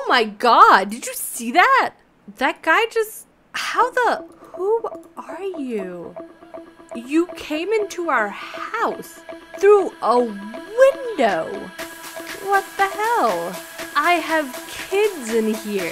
my god, did you see that? That guy just, who are you? You came into our house through a window. What the hell? I have kids in here.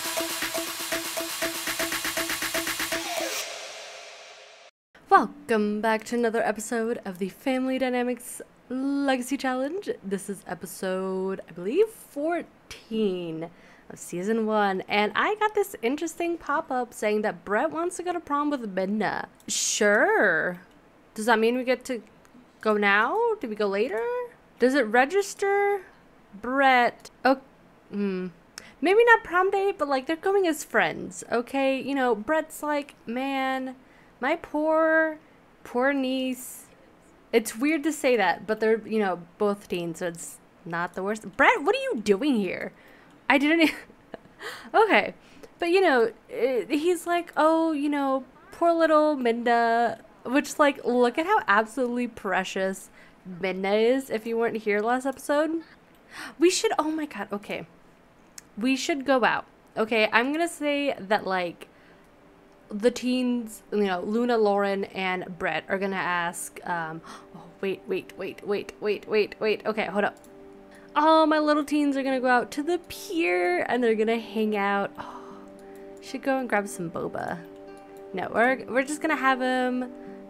Welcome back to another episode of the Family Dynamics Legacy Challenge. This is episode, I believe, 14 of season 1. And I got this interesting pop-up saying that Brett wants to go to prom with Midna. Sure. Does that mean we get to go now? Do we go later? Does it register? Brett. Oh, maybe not prom date, but like they're going as friends, okay? You know, Brett's like, man, my poor niece. It's weird to say that, but they're, you know, both teens, so it's not the worst. Brett, what are you doing here? I didn't. Okay. But, you know, he's like, oh, you know, poor little Minda, which, like, look at how absolutely precious Minda is if you weren't here last episode. We should, oh my god, okay. We should go out. Okay, I'm gonna say that, like, the teens, you know, Luna, Lauren, and Brett are gonna ask, oh, wait. Okay, hold up. Oh, my little teens are gonna go out to the pier, and they're gonna hang out. Oh, should go and grab some boba. No, we're just gonna have them,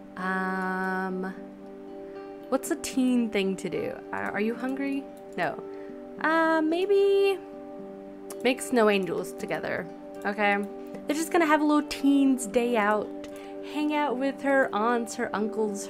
what's a teen thing to do? Are you hungry? No. Maybe make snow angels together, okay? They're just gonna have a little teens day out, hang out with her aunts, her uncles,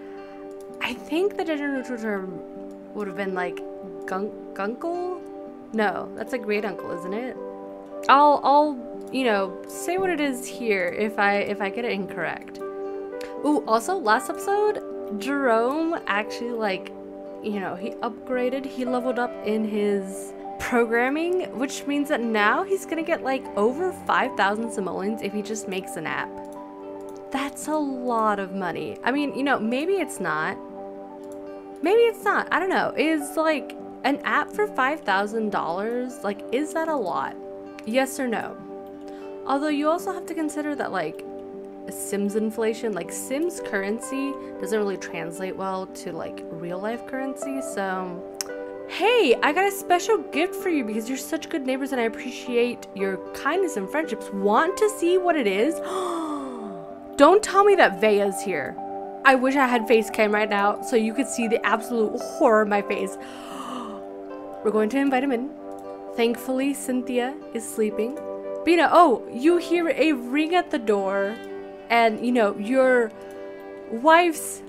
I think the gender neutral term would have been like gunkle? No, that's a great uncle, isn't it? I'll you know, say what it is here if I get it incorrect. Ooh, also last episode, Jerome actually, like, you know, he upgraded, he leveled up in his programming, which means that now he's gonna get like over 5,000 simoleons if he just makes an app. That's a lot of money. I mean, you know, maybe it's not. Maybe it's not. I don't know. Is like an app for $5,000, like, is that a lot? Yes or no? Although you also have to consider that, like, Sims inflation, like Sims currency doesn't really translate well to like real life currency. So hey, I got a special gift for you because you're such good neighbors and I appreciate your kindness and friendships. Want to see what it is? Don't tell me that Veya's here. I wish I had face cam right now so you could see the absolute horror of my face. We're going to invite him in. Thankfully, Cynthia is sleeping. But you know, oh, you hear a ring at the door. And, you know, your wife's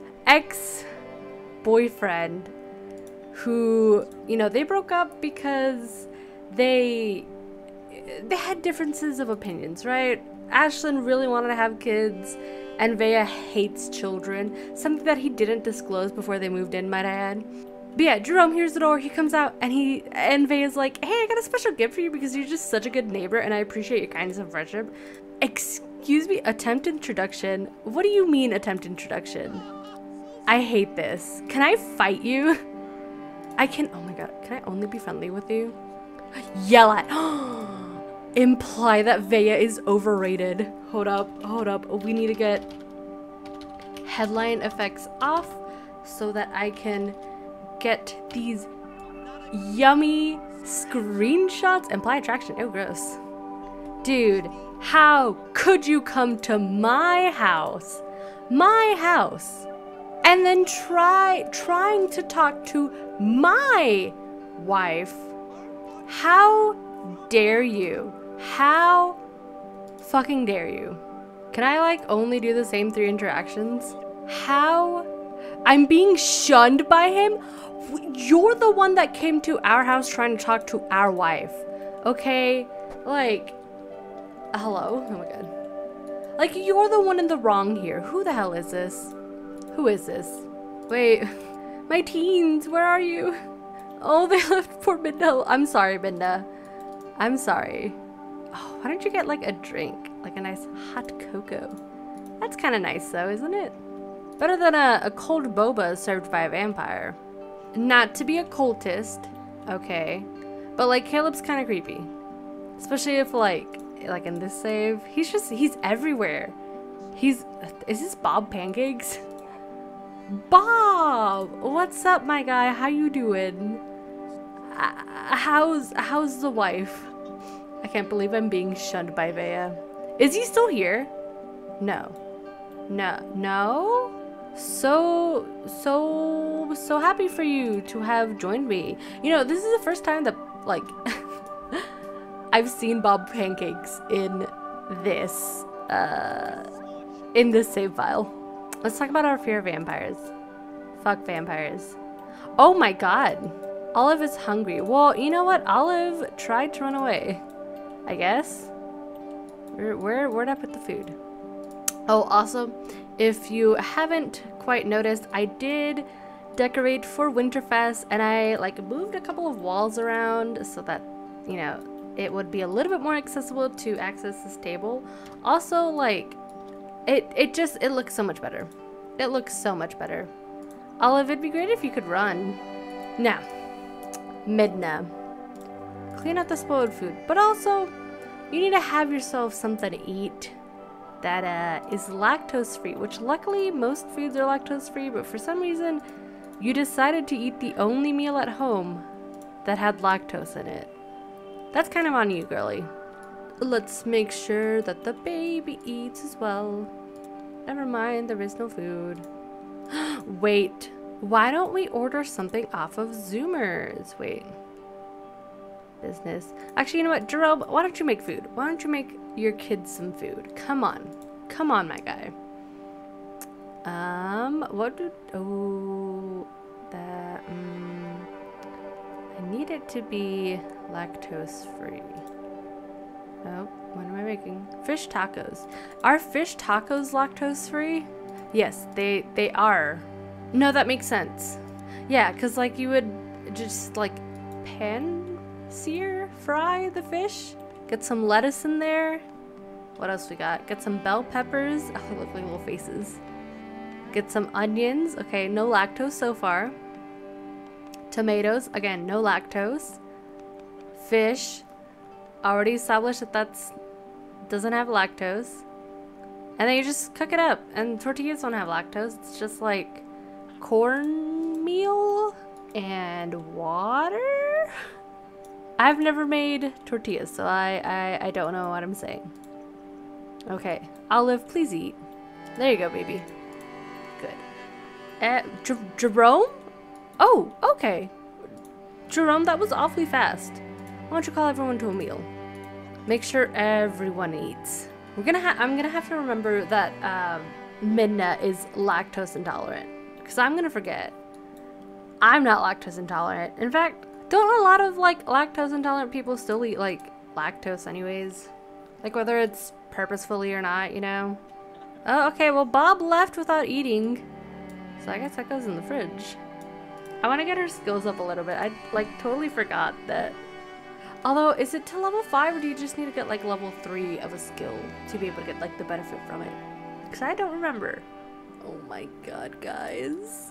ex-boyfriend, who, you know, they broke up because they had differences of opinions, right? Ashlyn really wanted to have kids, and Veya hates children, something that he didn't disclose before they moved in, might I add. But yeah, Jerome hears the door, he comes out, and Veya's like, hey, I got a special gift for you because you're just such a good neighbor, and I appreciate your kindness and friendship. Excuse me, attempt introduction? What do you mean attempt introduction? I hate this. Can I fight you? I can, oh my god, can I only be friendly with you? Yell at, imply that Veya is overrated. Hold up, we need to get headline effects off so that I can get these yummy screenshots. Imply attraction, oh gross. Dude, how could you come to my house, and then trying to talk to my wife? How dare you? How fucking dare you? Can I like only do the same 3 interactions? How? I'm being shunned by him? You're the one that came to our house trying to talk to our wife, okay? Like, hello? Oh my god. Like, you're the one in the wrong here. Who the hell is this? Who is this? Wait, my teens, where are you? Oh, they left poor Minda. I'm sorry, Minda. I'm sorry. Oh, why don't you get like a drink? Like a nice hot cocoa. That's kind of nice though, isn't it? Better than a cold boba served by a vampire. Not to be a cultist, okay? But like Caleb's kind of creepy. Especially if like in this save, he's everywhere. Is this Bob Pancakes? Bob! What's up, my guy? How you doing? How's the wife? I can't believe I'm being shunned by Vea. Is he still here? No. No? So happy for you to have joined me. You know, this is the first time that, like, I've seen Bob Pancakes in this save file. Let's talk about our fear of vampires. Fuck vampires. Oh my god. Olive is hungry. Well, you know what? Olive tried to run away, I guess. Where'd I put the food? Oh, also, if you haven't quite noticed, I did decorate for Winterfest, and I like moved a couple of walls around so that, you know, it would be a little bit more accessible to access this table. Also, like, it looks so much better. It looks so much better. Olive, it'd be great if you could run. Now, Midna. Clean out the spoiled food, but also, you need to have yourself something to eat that is lactose free, which luckily most foods are lactose free, but for some reason you decided to eat the only meal at home that had lactose in it. That's kind of on you, girly. Let's make sure that the baby eats as well. Never mind, there is no food. Wait, why don't we order something off of Zoomers? Wait. Business. Actually, you know what, Jerome, why don't you make food? Why don't you make your kids some food? Come on. Come on, my guy. I need it to be lactose free. Oh, what am I making? Fish tacos. Are fish tacos lactose free? Yes, they are. No, that makes sense. Yeah, because like you would just like fry the fish. Get some lettuce in there. What else we got? Get some bell peppers. Oh, they look like little faces. Get some onions. Okay, no lactose so far. Tomatoes. Again, no lactose. Fish. Already established that doesn't have lactose. And then you just cook it up. And tortillas don't have lactose. It's just like cornmeal and water. I've never made tortillas, so I don't know what I'm saying. Okay, Olive, please eat. There you go, baby. Good. Jerome? Oh, okay. Jerome, that was awfully fast. Why don't you call everyone to a meal? Make sure everyone eats. I'm gonna have to remember that Midna is lactose intolerant, because I'm gonna forget. I'm not lactose intolerant. In fact, don't a lot of like lactose intolerant people still eat like lactose anyways? Like whether it's purposefully or not, you know? Oh, okay, well Bob left without eating, so I guess that goes in the fridge. I want to get her skills up a little bit. I like totally forgot that. Although, is it to level 5 or do you just need to get like level 3 of a skill to be able to get like the benefit from it? Because I don't remember. Oh my god, guys.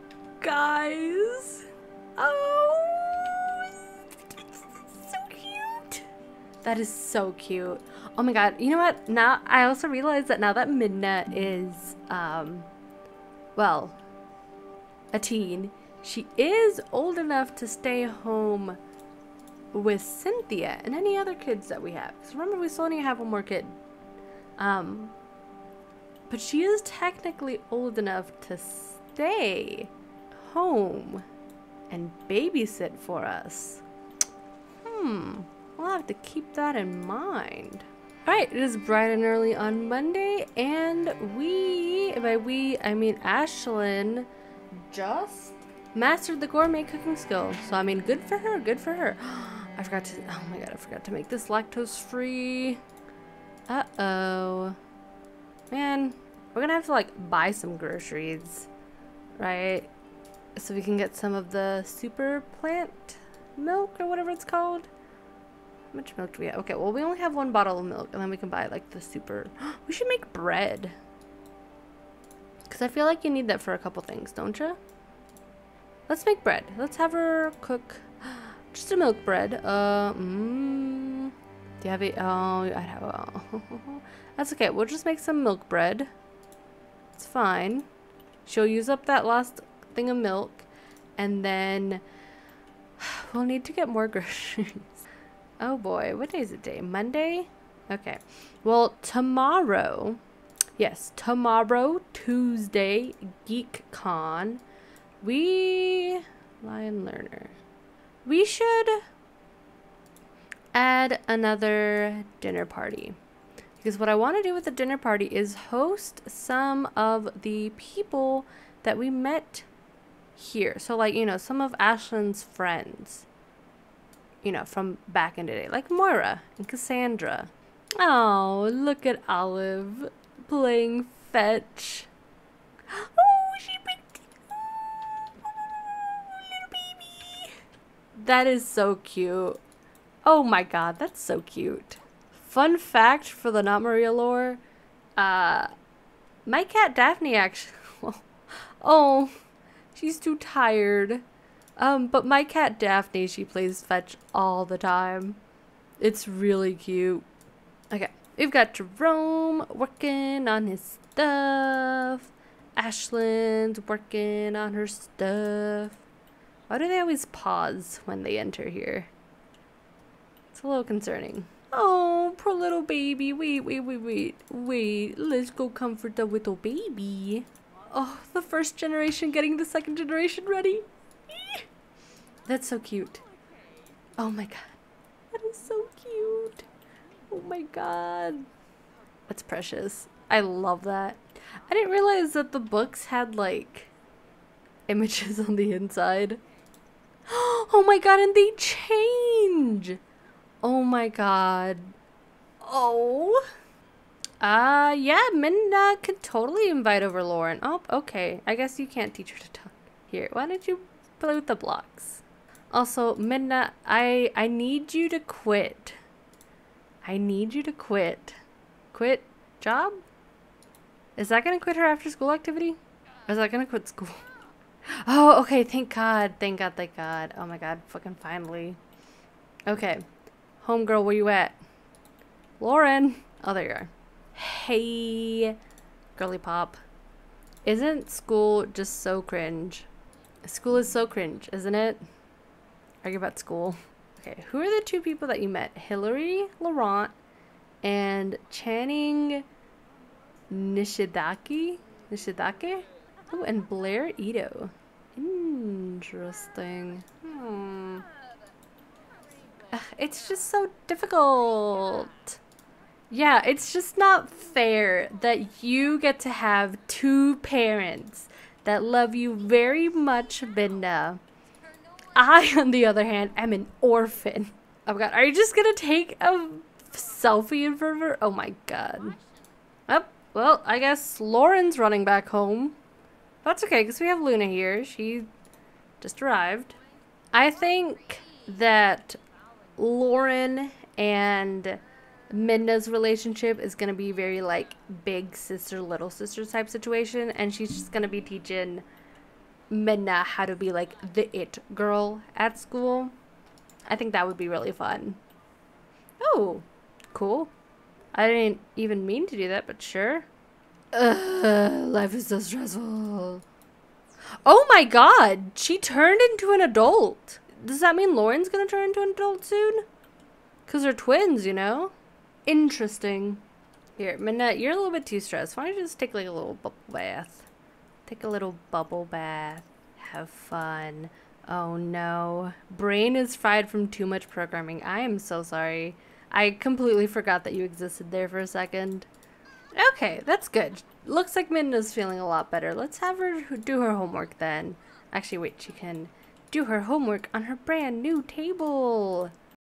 Guys. Oh, so cute. That is so cute. Oh my god, you know what? Now, I also realized that now that Midna is, well, a teen, she is old enough to stay home with Cynthia and any other kids that we have. Because remember, we still only have one more kid. But she is technically old enough to stay home and babysit for us. We'll have to keep that in mind. Alright, it is bright and early on Monday, and by we, I mean Ashlyn, just mastered the gourmet cooking skill. So, I mean, good for her, good for her. I forgot to make this lactose free. Uh-oh. Man, we're gonna have to, like, buy some groceries, right? So we can get some of the super plant milk or whatever it's called. How much milk do we have? Okay, well, we only have one bottle of milk, and then we can buy, like, the super... We should make bread. Because I feel like you need that for a couple things, don't you? Let's make bread. Let's have her cook just a milk bread. Do you have it? Oh, I have. Oh. That's okay. We'll just make some milk bread. It's fine. She'll use up that last thing of milk, and then we'll need to get more groceries. Oh boy, what day is it today? Monday? Okay. Well, tomorrow, yes, tomorrow, Tuesday, GeekCon, Lion Learner, we should add another dinner party. Because what I want to do with the dinner party is host some of the people that we met here. So like, you know, some of Ashlyn's friends, you know, from back in the day, like Moira and Cassandra. Oh, look at Olive playing fetch. Oh, she picked it. Oh, little baby. That is so cute. Oh my god, that's so cute. Fun fact for the Not Maria lore, my cat Daphne actually, oh, she's too tired. But my cat Daphne, she plays fetch all the time. It's really cute. Okay, we've got Jerome working on his stuff. Ashlyn's working on her stuff. Why do they always pause when they enter here? It's a little concerning. Oh, poor little baby. Wait. Let's go comfort the little baby. Oh, the first generation getting the second generation ready. That's so cute. Oh my god. That is so cute. Oh my god. That's precious. I love that. I didn't realize that the books had like images on the inside. Oh my god, and they change. Oh my god. Oh. Yeah, Minna could totally invite over Lauren. Oh, okay. I guess you can't teach her to talk. Here, why don't you play with the blocks? Also, Minna, I need you to quit. I need you to quit. Quit job? Is that gonna quit her after school activity? Or is that gonna quit school? Oh, okay, thank god. Thank god, thank god. Oh my god, fucking finally. Okay. Homegirl, where you at? Lauren! Oh, there you are. Hey, girly pop. Isn't school just so cringe? School is so cringe, isn't it? Argue about school. Okay, who are the two people that you met? Hillary Laurent and Channing Nishidake? Oh, and Blair Ito. Interesting. It's just so difficult. Yeah, it's just not fair that you get to have two parents that love you very much, Binda. I, on the other hand, am an orphan. Oh my god, are you just gonna take a selfie in front of her? Oh my god. Oh, well, I guess Lauren's running back home. That's okay, because we have Luna here. She just arrived. I think that Lauren and Minna's relationship is gonna be very like big sister, little sister type situation, and she's just gonna be teaching Minna how to be like the it girl at school. I think that would be really fun. Oh, cool. I didn't even mean to do that, but sure. Life is so stressful. Oh my god, she turned into an adult. Does that mean Lauren's gonna turn into an adult soon? Because they're twins, you know? Interesting. Here, Minette, you're a little bit too stressed. Why don't you just take like a little bubble bath? Take a little bubble bath. Have fun. Oh no. Brain is fried from too much programming. I am so sorry. I completely forgot that you existed there for a second. Okay, that's good. Looks like Minna's feeling a lot better. Let's have her do her homework then. Actually, wait, she can do her homework on her brand new table.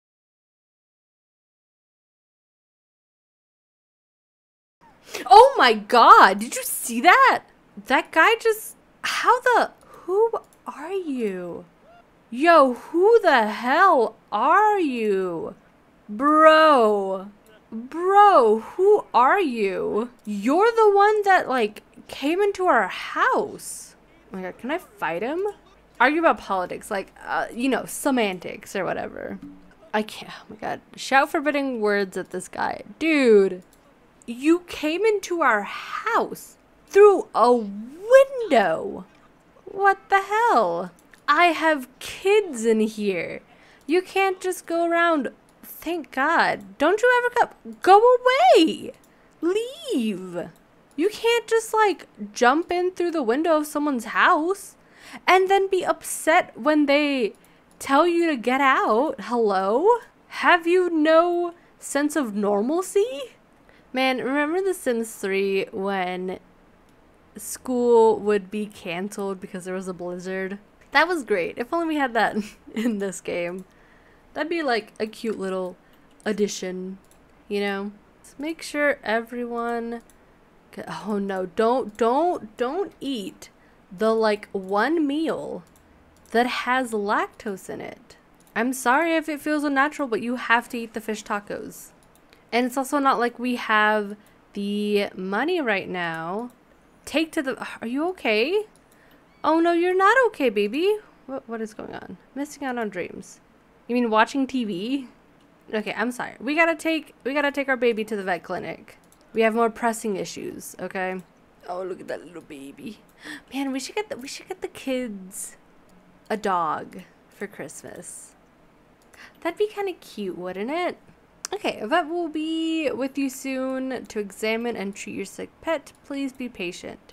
Oh my god, did you see that? That guy just, who are you? Yo, who the hell are you? Bro, who are you? You're the one that like came into our house. Oh my god, can I fight him? Argue about politics, like, you know, semantics or whatever. I can't. Oh my god. Shout forbidding words at this guy. Dude, you came into our house through a window. What the hell? I have kids in here. You can't just go around. Thank God. Don't you ever come. Go away. Leave. You can't just like jump in through the window of someone's house and then be upset when they tell you to get out. Hello? Have you no sense of normalcy? Man, remember The Sims 3 when school would be canceled because there was a blizzard? That was great. If only we had that in this game. That'd be like a cute little addition, you know? Let's make sure everyone... Oh no, don't eat the like one meal that has lactose in it. I'm sorry if it feels unnatural, but you have to eat the fish tacos. And it's also not like we have the money right now. Take to the... Are you okay? Oh no, you're not okay, baby. What is going on? Missing out on dreams. You mean watching TV? Okay, I'm sorry. We gotta take our baby to the vet clinic. We have more pressing issues, okay? Oh, look at that little baby. Man, we should get the kids a dog for Christmas. That'd be kind of cute, wouldn't it? Okay, a vet will be with you soon to examine and treat your sick pet. Please be patient.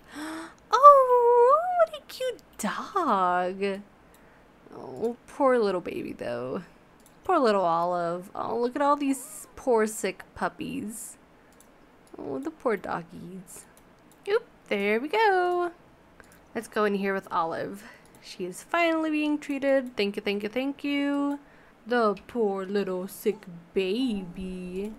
Oh, what a cute dog. Oh, poor little baby, though. Poor little Olive. Oh, look at all these poor sick puppies. Oh, the poor doggies. Oop, there we go. Let's go in here with Olive. She is finally being treated. Thank you, thank you, thank you. The poor little sick baby.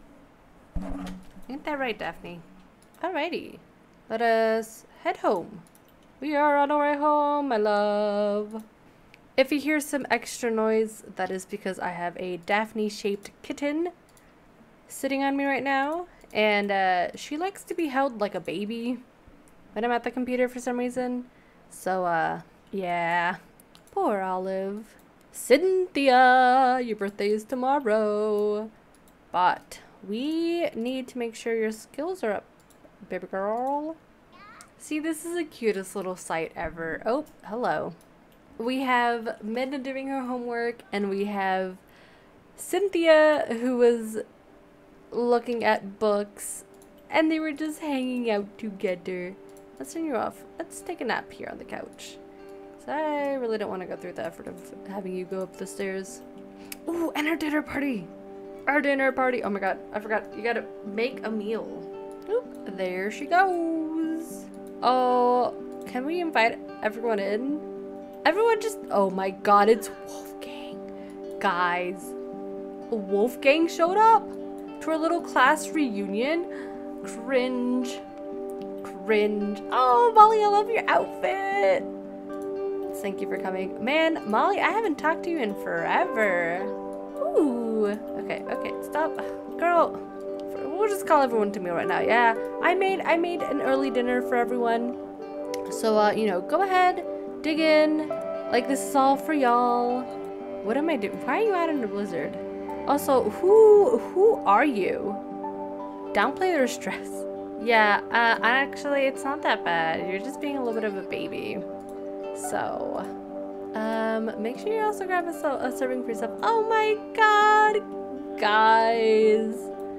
Ain't that right, Daphne? Alrighty. Let us head home. We are on our way home, my love. If you hear some extra noise, that is because I have a Daphne-shaped kitten sitting on me right now. And she likes to be held like a baby when I'm at the computer for some reason. So, yeah. Poor Olive. Cynthia, your birthday is tomorrow. But we need to make sure your skills are up, baby girl. See, this is the cutest little site ever. Oh, hello. We have Midna doing her homework, and we have Cynthia, who was looking at books, and they were just hanging out together. Let's turn you off. Let's take a nap here on the couch. So I really don't want to go through the effort of having you go up the stairs. Ooh, and our dinner party! Our dinner party! Oh my god, I forgot. You gotta make a meal. Oop, there she goes. Oh, can we invite everyone in? Everyone just... Oh my god, it's Wolfgang. Guys, Wolfgang showed up to our little class reunion. Cringe. Cringe. Oh, Molly, I love your outfit. Thank you for coming. Man, Molly, I haven't talked to you in forever. Ooh. Okay, stop. Girl, we'll just call everyone to me right now. Yeah, I made an early dinner for everyone. So, you know, go ahead, dig in. Like, this is all for y'all. What am I doing? Why are you out in the blizzard? Also, who are you? Downplay their stress. Yeah, actually, it's not that bad. You're just being a little bit of a baby. So, make sure you also grab a serving for yourself. Oh my god! Guys!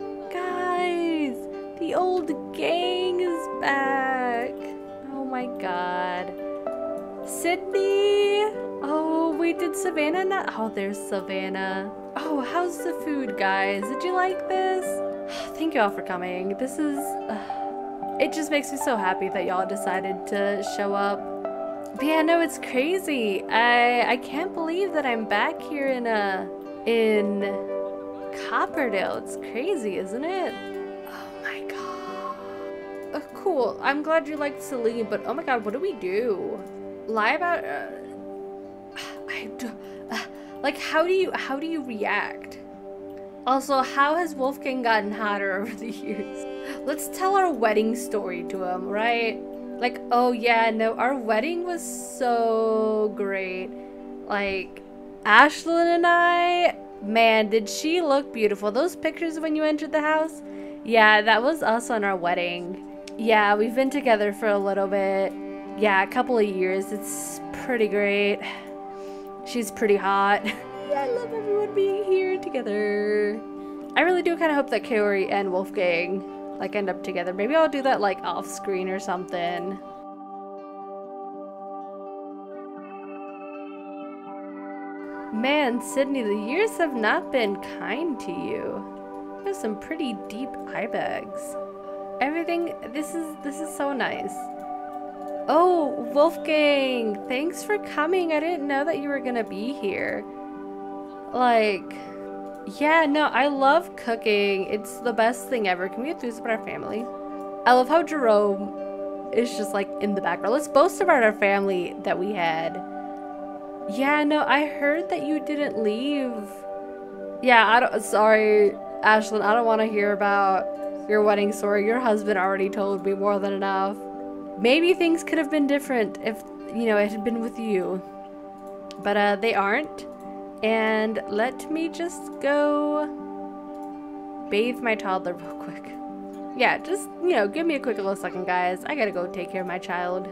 Guys! The old gang is back! Oh my god. Sydney! Oh, wait, did Savannah not? Oh, there's Savannah. Oh, how's the food, guys? Did you like this? Thank you all for coming. This is... it just makes me so happy that y'all decided to show up. But yeah, no, it's crazy. I can't believe that I'm back here in Copperdale. It's crazy, isn't it? Oh my god. Cool. I'm glad you liked Celine, but oh my god, what do we do? Lie about... like, how do you react? Also, how has Wolfgang gotten hotter over the years? Let's tell our wedding story to him, right? Like, oh yeah, no, our wedding was so great. Like, Ashlyn and I Man, did she look beautiful. Those pictures when you entered the house? Yeah, that was us on our wedding. Yeah, we've been together for a little bit. Yeah, a couple of years. It's pretty great. She's pretty hot. Yeah, I love everyone being here together. I really do kind of hope that Kaori and Wolfgang like end up together. Maybe I'll do that like off screen or something. Man, Sydney, the years have not been kind to you. You have some pretty deep eye bags. Everything, this is so nice. Oh, Wolfgang, thanks for coming. I didn't know that you were gonna be here. Like, yeah, no, I love cooking. It's the best thing ever. Can we get through this about our family? I love how Jerome is just like in the background. Let's boast about our family that we had. Yeah, no, I heard that you didn't leave. Yeah, sorry, Ashlyn, I don't want to hear about your wedding story. Your husband already told me more than enough. Maybe things could have been different if, you know, it had been with you. But they aren't. And let me just go bathe my toddler real quick. Yeah, just, you know, give me a quick little second, guys. I gotta go take care of my child.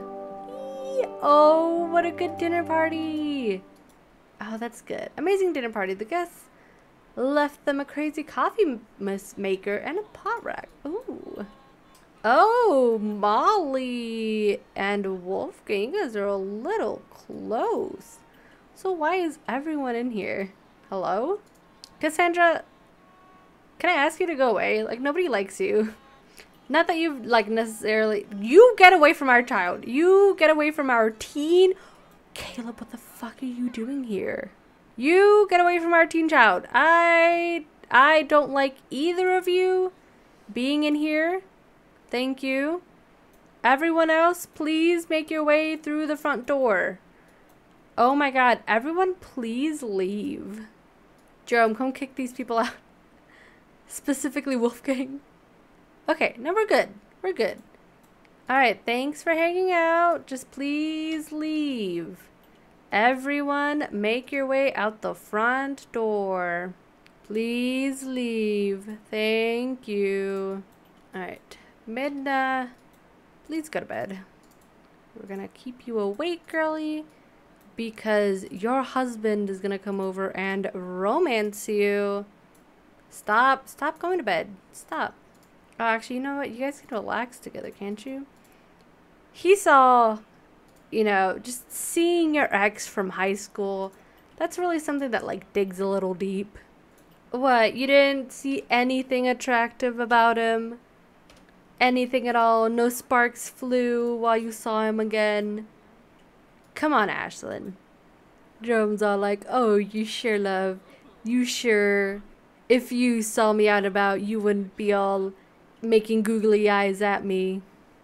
Oh, what a good dinner party. Oh, that's good. Amazing dinner party. The guests left them a crazy coffee maker and a pot rack. Ooh. Oh, Molly and Wolfgang, you guys are a little close. So why is everyone in here? Hello? Cassandra, can I ask you to go away? Like, nobody likes you. Not that you like necessarily. You get away from our child. You get away from our teen. Caleb, what the fuck are you doing here? You get away from our teen child. I don't like either of you being in here. Thank you. Everyone else, please make your way through the front door. Oh my god, everyone please leave. Jerome, come kick these people out. Specifically Wolfgang. Okay, no, we're good. We're good. Alright, thanks for hanging out. Just please leave. Everyone, make your way out the front door. Please leave. Thank you. Alright, Midna, please go to bed. We're gonna keep you awake, girly, because your husband is gonna come over and romance you. Stop going to bed. Stop. Oh, actually, you know what? You guys can relax together, can't you? He saw, you know, just seeing your ex from high school. That's really something that, like, digs a little deep. What? You didn't see anything attractive about him? Anything at all? No sparks flew while you saw him again? Come on, Ashlyn. Jerome's all like, oh, you sure, love? You sure? If you saw me out about, you wouldn't be all making googly eyes at me.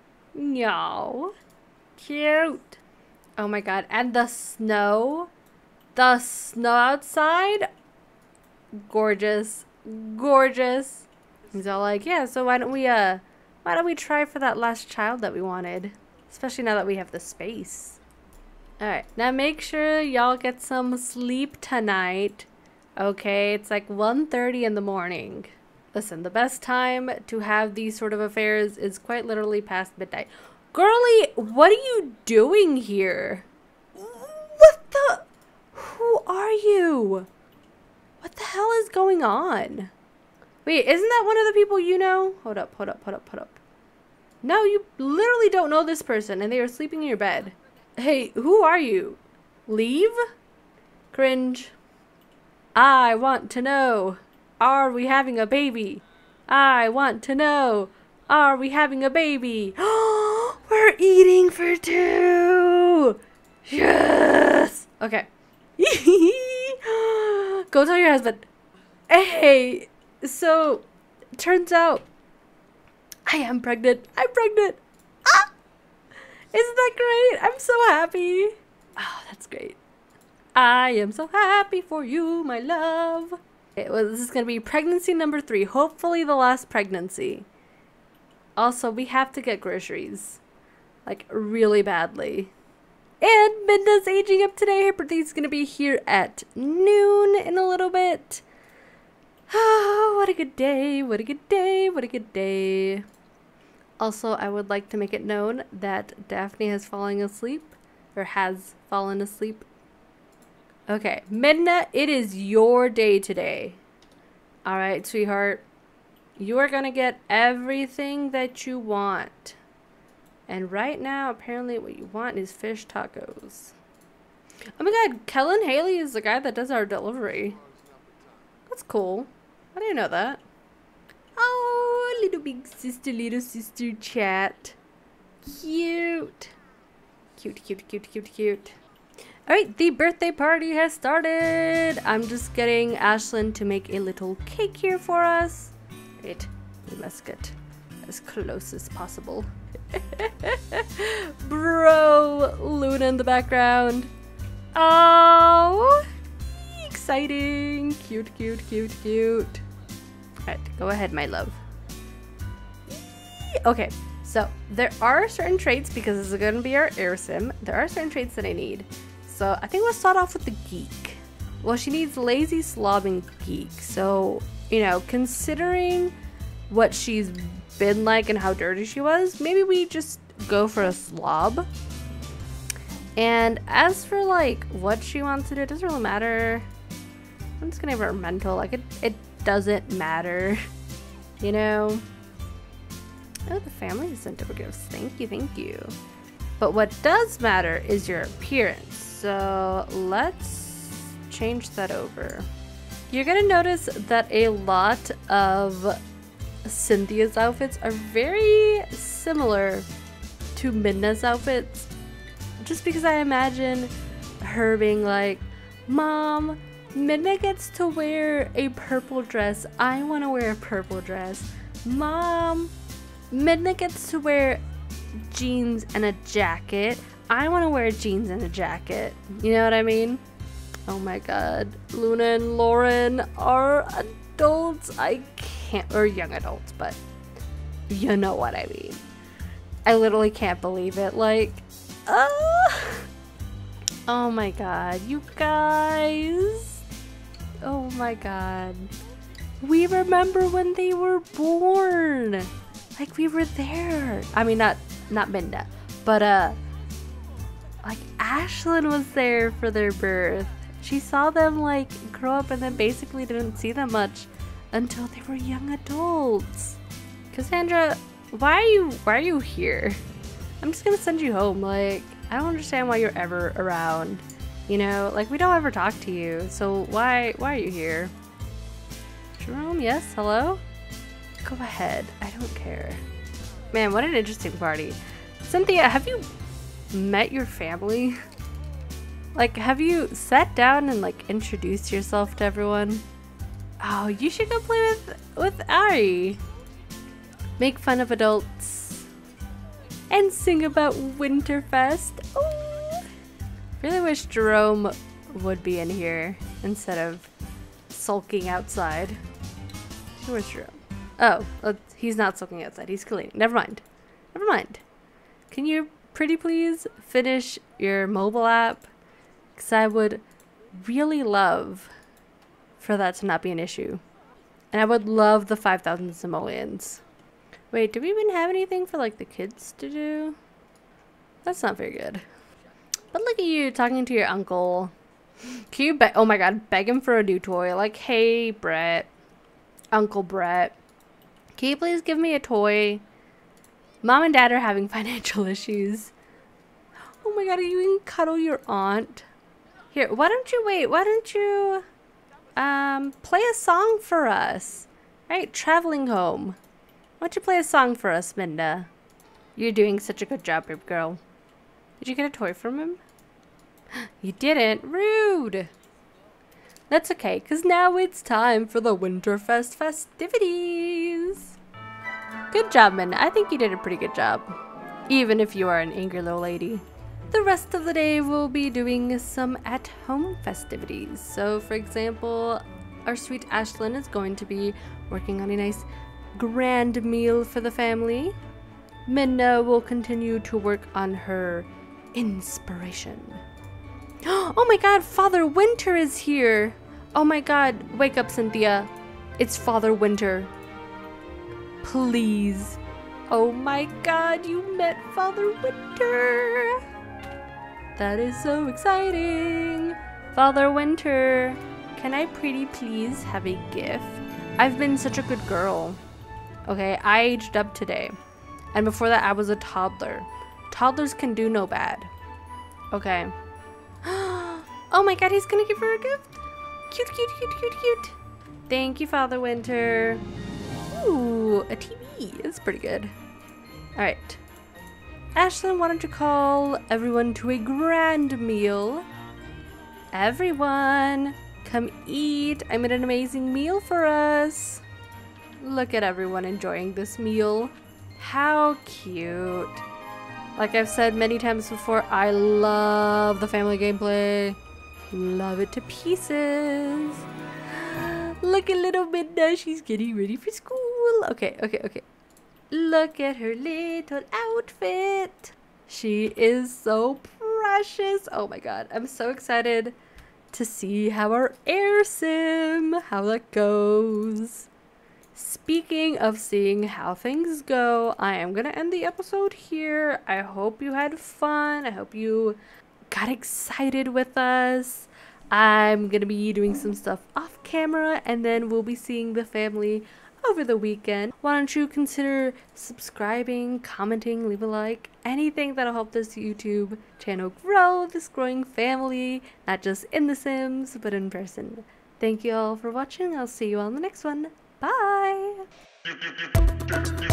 No. Cute. Oh my god. And the snow? The snow outside? Gorgeous. Gorgeous. He's all like, yeah, so why don't we try for that last child that we wanted? Especially now that we have the space. Alright, now make sure y'all get some sleep tonight. Okay, it's like 1:30 in the morning. Listen, the best time to have these sort of affairs is quite literally past midnight. Girly, what are you doing here? What the? Who are you? What the hell is going on? Wait, isn't that one of the people you know? Hold up. No, you literally don't know this person and they are sleeping in your bed. Hey, who are you? Leave? Cringe. I want to know. Are we having a baby? I want to know. Are we having a baby? We're eating for two. Yes. Okay. Go tell your husband. Hey, so turns out I am pregnant. I'm pregnant. Ah! Isn't that great? I'm so happy. Oh, that's great. I am so happy for you, my love. This is going to be pregnancy number 3. Hopefully the last pregnancy. Also, we have to get groceries. Like, really badly. And Midna's aging up today. Her birthday's going to be here at noon in a little bit. Oh, what a good day, what a good day, what a good day. Also, I would like to make it known that Daphne has fallen asleep, or has fallen asleep. Okay, Midna, it is your day today. All right, sweetheart. You are gonna get everything that you want. And right now, apparently what you want is fish tacos. Oh my god, Kellen Haley is the guy that does our delivery. That's cool. I didn't know that. Oh, little sister chat. Cute. Cute, cute, cute, cute, cute. Alright, the birthday party has started. I'm just getting Ashlyn to make a little cake here for us. Wait, we must get as close as possible. Bro, Luna in the background. Oh, exciting. Cute, cute, cute, cute. Alright, go ahead, my love. Okay, so there are certain traits, because this is going to be our air sim. There are certain traits that I need. So I think we'll start off with the geek. Well, she needs lazy, slobbing geek. So, you know, considering what she's been like and how dirty she was, maybe we just go for a slob. And as for like what she wants to do, it doesn't really matter. I'm just gonna give her mental. Like it doesn't matter, you know. Oh, the family has sent over gifts. Thank you, thank you. But what does matter is your appearance. So let's change that over. You're gonna notice that a lot of Cynthia's outfits are very similar to Midna's outfits. Just because I imagine her being like, Mom, Midna gets to wear a purple dress. I want to wear a purple dress. Mom, Midna gets to wear jeans and a jacket. I want to wear jeans and a jacket. You know what I mean? Oh my god. Luna and Lauren are adults. I can't, or young adults, but you know what I mean. I literally can't believe it. Like, oh my god, you guys. Oh my god. We remember when they were born. Like, we were there. I mean, not Minda, but like Ashlyn was there for their birth. She saw them like grow up and then basically didn't see them much until they were young adults. Cassandra, why are you here? I'm just gonna send you home. Like, I don't understand why you're ever around. You know, like, we don't ever talk to you, so why are you here? Jerome, yes, hello? Go ahead, I don't care. Man, what an interesting party. Cynthia, have you met your family? Like, have you sat down and like introduced yourself to everyone? Oh, you should go play with Ari. Make fun of adults and sing about Winterfest. Oh, really wish Jerome would be in here instead of sulking outside. Where's Jerome? Oh, he's not sulking outside. He's cleaning. Never mind. Never mind. Can you pretty please finish your mobile app? Because I would really love for that to not be an issue. And I would love the 5,000 simoleons. Wait, do we even have anything for like the kids to do? That's not very good. But look at you talking to your uncle. Can you oh my god, beg him for a new toy? Like, hey, Brett. Uncle Brett. Can you please give me a toy? Mom and Dad are having financial issues. Oh my god, you can cuddle your aunt. Here, why don't you wait? Why don't you play a song for us? Right, traveling home. Why don't you play a song for us, Minda? You're doing such a good job, babe girl. Did you get a toy from him? You didn't? Rude! That's okay, because now it's time for the Winterfest festivities! Good job, Minda. I think you did a pretty good job. Even if you are an angry little lady. The rest of the day we'll be doing some at-home festivities. So, for example, our sweet Ashlyn is going to be working on a nice grand meal for the family. Minna will continue to work on her inspiration. Oh my god, Father Winter is here! Oh my god, wake up, Cynthia. It's Father Winter. Please. Oh my god, you met Father Winter. That is so exciting. Father Winter, can I pretty please have a gift? I've been such a good girl. Okay, I aged up today. And before that, I was a toddler. Toddlers can do no bad. Okay. Oh my god, he's gonna give her a gift. Cute, cute, cute, cute, cute. Thank you, Father Winter. Ooh, a TV. It's pretty good. Alright. Ashlyn, why don't you call everyone to a grand meal? Everyone, come eat. I made an amazing meal for us. Look at everyone enjoying this meal. How cute. Like I've said many times before, I love the family gameplay. Love it to pieces. Look at little Minna, she's getting ready for school. Okay. Look at her little outfit. She is so precious. Oh my god, I'm so excited to see how our air sim, how that goes. Speaking of seeing how things go, I am gonna end the episode here. I hope you had fun. I hope you got excited with us. I'm gonna be doing some stuff off camera, and then we'll be seeing the family over the weekend. Why don't you consider subscribing, commenting, leave a like, anything that'll help this YouTube channel grow, this growing family, not just in The Sims, but in person. Thank you all for watching. I'll see you all in the next one. Bye!